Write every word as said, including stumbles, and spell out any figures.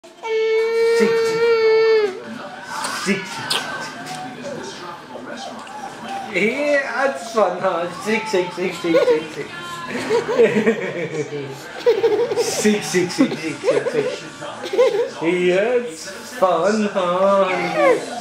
Six, six, yeah, that's fun, huh? Six, six, six, six, six, six. Six, six, six, six, six, six. Yeah, it's fun, huh?